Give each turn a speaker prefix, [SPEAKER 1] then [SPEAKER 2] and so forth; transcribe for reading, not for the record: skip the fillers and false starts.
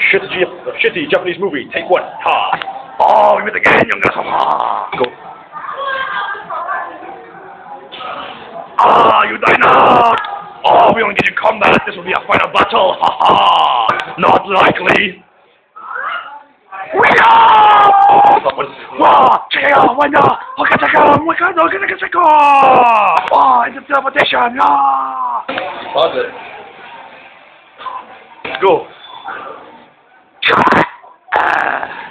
[SPEAKER 1] shitty Japanese movie. Take one. Ha. Oh, we meet again, young Ha. Go. Ah, you die now. Oh, we engage in combat. This will be a final battle. Ha ha. Not likely. 와, 제가 완전 와, interpretation. 야.
[SPEAKER 2] Pause it.
[SPEAKER 1] Go.